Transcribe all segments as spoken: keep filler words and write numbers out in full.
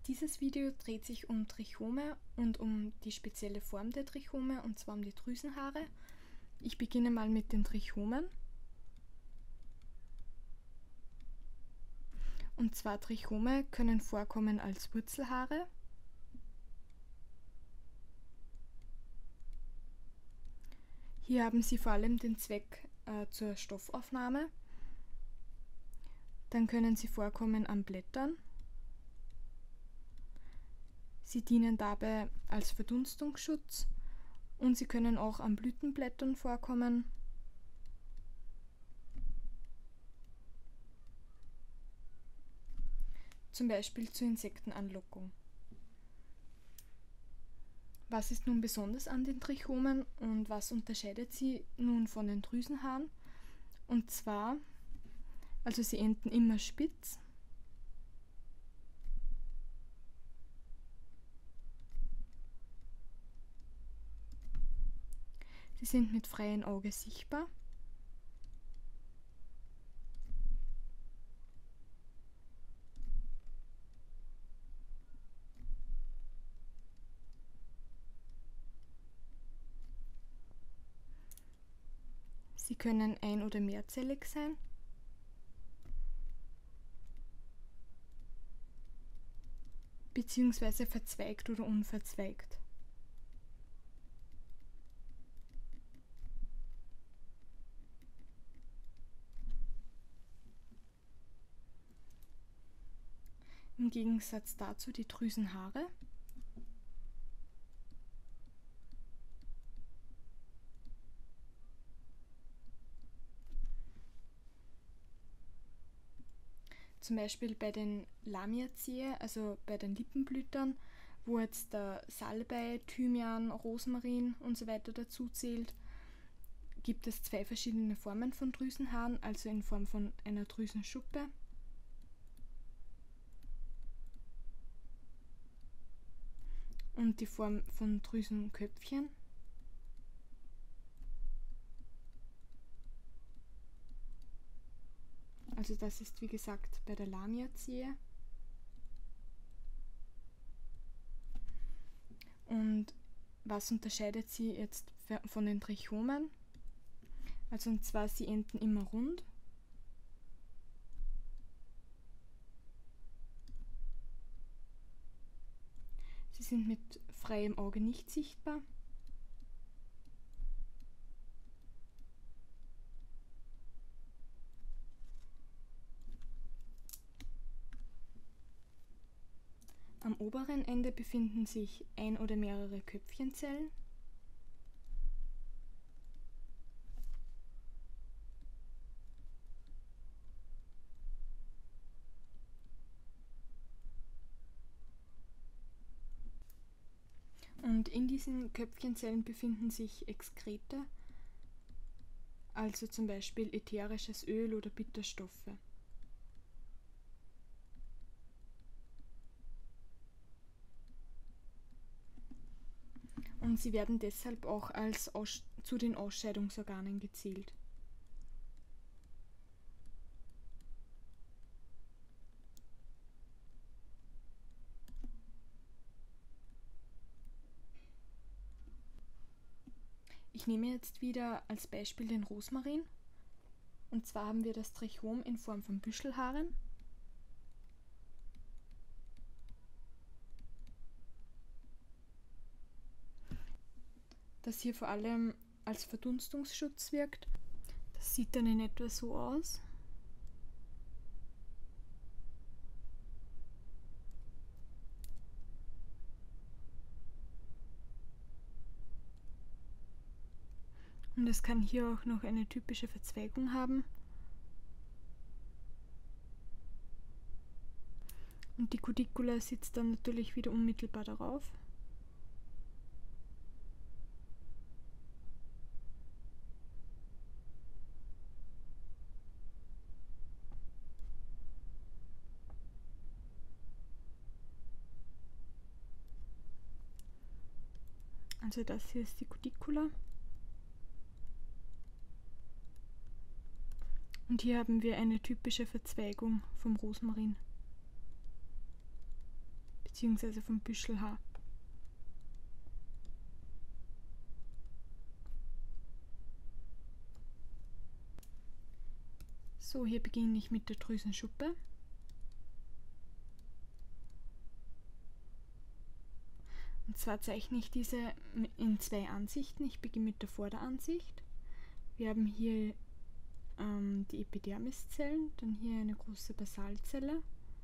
Dieses Video dreht sich um Trichome und um die spezielle Form der Trichome, und zwar um die Drüsenhaare. Ich beginne mal mit den Trichomen. Und zwar Trichome können vorkommen als Wurzelhaare, hier haben sie vor allem den Zweck äh, zur Stoffaufnahme. Dann können sie vorkommen an Blättern. Sie dienen dabei als Verdunstungsschutz und sie können auch an Blütenblättern vorkommen. Zum Beispiel zur Insektenanlockung. Was ist nun besonders an den Trichomen und was unterscheidet sie nun von den Drüsenhaaren? Und zwar, also sie enden immer spitz. Sie sind mit freiem Auge sichtbar. Sie können ein- oder mehrzellig sein. Beziehungsweise verzweigt oder unverzweigt. Im Gegensatz dazu die Drüsenhaare. Zum Beispiel bei den Lamiaceae, also bei den Lippenblütern, wo jetzt der Salbei, Thymian, Rosmarin und so weiter dazu zählt, gibt es zwei verschiedene Formen von Drüsenhaaren, also in Form von einer Drüsenschuppe und die Form von Drüsenköpfchen. Also das ist wie gesagt bei der Lamiaceae. Und was unterscheidet sie jetzt von den Trichomen? Also und zwar, sie enden immer rund. Sie sind mit freiem Auge nicht sichtbar. Am oberen Ende befinden sich ein oder mehrere Köpfchenzellen. Und in diesen Köpfchenzellen befinden sich Exkrete, also zum Beispiel ätherisches Öl oder Bitterstoffe. Und sie werden deshalb auch als Aus- zu den Ausscheidungsorganen gezählt. Ich nehme jetzt wieder als Beispiel den Rosmarin. Und zwar haben wir das Trichom in Form von Büschelhaaren. Das hier vor allem als Verdunstungsschutz wirkt. Das sieht dann in etwa so aus. Und es kann hier auch noch eine typische Verzweigung haben. Und die Cuticula sitzt dann natürlich wieder unmittelbar darauf. Also das hier ist die Cuticula. Und hier haben wir eine typische Verzweigung vom Rosmarin bzw. vom Büschelhaar. So, hier beginne ich mit der Drüsenschuppe. Und zwar zeichne ich diese in zwei Ansichten. Ich beginne mit der Vorderansicht. Wir haben hier ähm, die Epidermiszellen, dann hier eine große Basalzelle,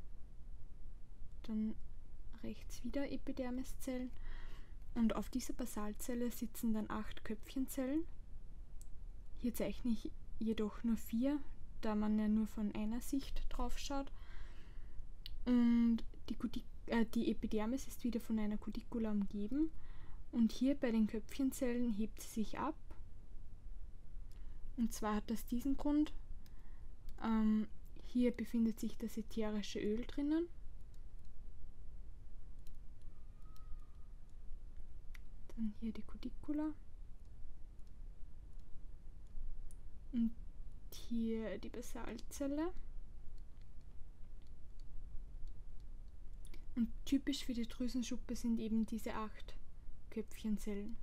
dann rechts wieder Epidermiszellen und auf dieser Basalzelle sitzen dann acht Köpfchenzellen. Hier zeichne ich jedoch nur vier, da man ja nur von einer Sicht drauf schaut. Und die, Cutic äh, die Epidermis ist wieder von einer Cuticula umgeben und hier bei den Köpfchenzellen hebt sie sich ab. Und zwar hat das diesen Grund, ähm, hier befindet sich das ätherische Öl drinnen. Dann hier die Cuticula. Und hier die Basalzelle. Und typisch für die Drüsenschuppe sind eben diese acht Köpfchenzellen.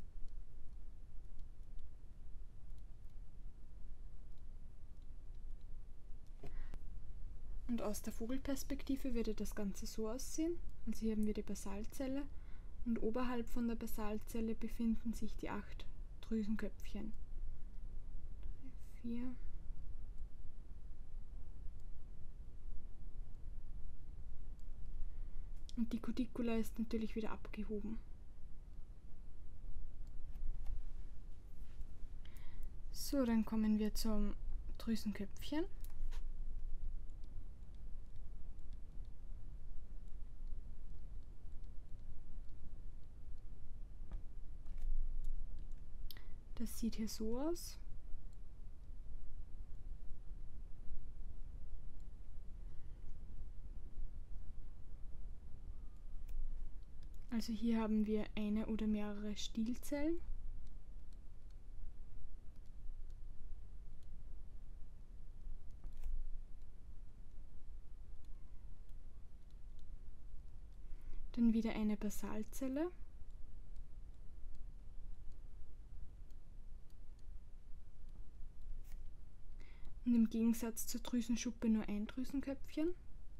Und aus der Vogelperspektive würde das Ganze so aussehen. Also hier haben wir die Basalzelle und oberhalb von der Basalzelle befinden sich die acht Drüsenköpfchen. Drei, vier. Und die Cuticula ist natürlich wieder abgehoben. So, dann kommen wir zum Drüsenköpfchen. Das sieht hier so aus. Also hier haben wir eine oder mehrere Stielzellen. Dann wieder eine Basalzelle. Und im Gegensatz zur Drüsenschuppe nur ein Drüsenköpfchen.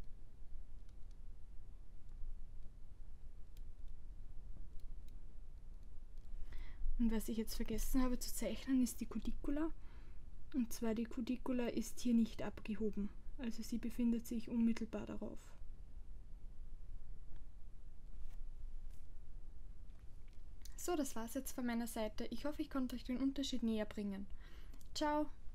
Und was ich jetzt vergessen habe zu zeichnen, ist die Cuticula. Und zwar die Cuticula ist hier nicht abgehoben. Also sie befindet sich unmittelbar darauf. So, das war's jetzt von meiner Seite. Ich hoffe, ich konnte euch den Unterschied näher bringen. Ciao!